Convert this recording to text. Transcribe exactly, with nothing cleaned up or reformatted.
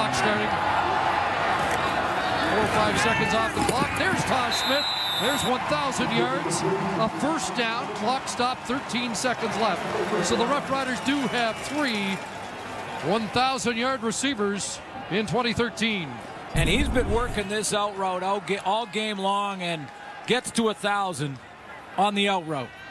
clock starting. Four or five seconds off the clock. There's Taj Smith. There's one thousand yards. A first down. Clock stop. thirteen seconds left. So the Rough Riders do have three one thousand yard receivers in twenty thirteen. And he's been working this out route all, all game long and gets to a thousand on the out route.